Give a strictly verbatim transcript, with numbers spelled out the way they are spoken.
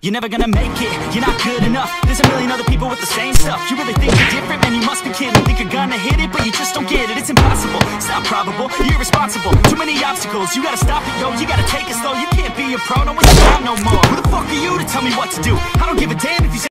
You're never gonna make it, you're not good enough. There's a million other people with the same stuff. You really think you're different? Man, you must be kidding. Think you're gonna hit it, but you just don't get it. It's impossible, it's not probable, you're irresponsible. Too many obstacles, you gotta stop it, yo. You gotta take it slow, you can't be a pro, no one's around no more. Who the fuck are you to tell me what to do? I don't give a damn if you say